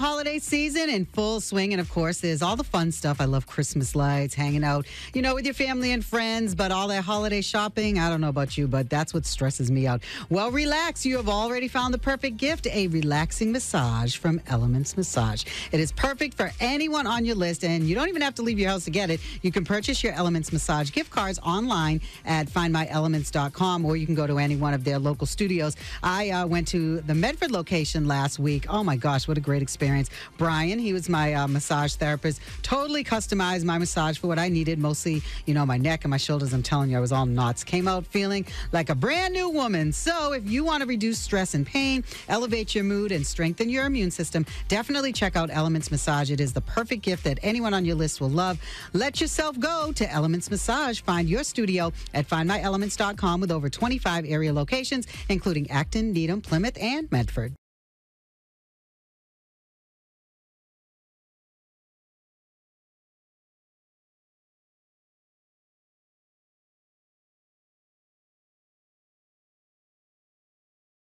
holiday season in full swing. And of course, there's all the fun stuff. I love Christmas lights, hanging out, with your family and friends. But all that holiday shopping, I don't know about you, but that's what stresses me out. Well, relax. You have already found the perfect gift, a relaxing massage from Elements Massage. It is perfect for anyone on your list, and you don't even have to leave your house to get it. You can purchase your Elements Massage gift cards online at findmyelements.com, or you can go to any one of their local studios. I went to the Medford location last week. Oh my gosh, what a great experience. Brian, he was my massage therapist, totally customized my massage for what I needed, mostly, my neck and my shoulders. I'm telling you, I was all knots. Came out feeling like a brand new woman. So if you want to reduce stress and pain, elevate your mood, and strengthen your immune system, definitely check out Elements Massage. It is the perfect gift that anyone on your list will love. Let yourself go to Elements Massage. Find your studio at findmyelements.com with over 25 area locations, including Acton, Needham, Plymouth, and Medford.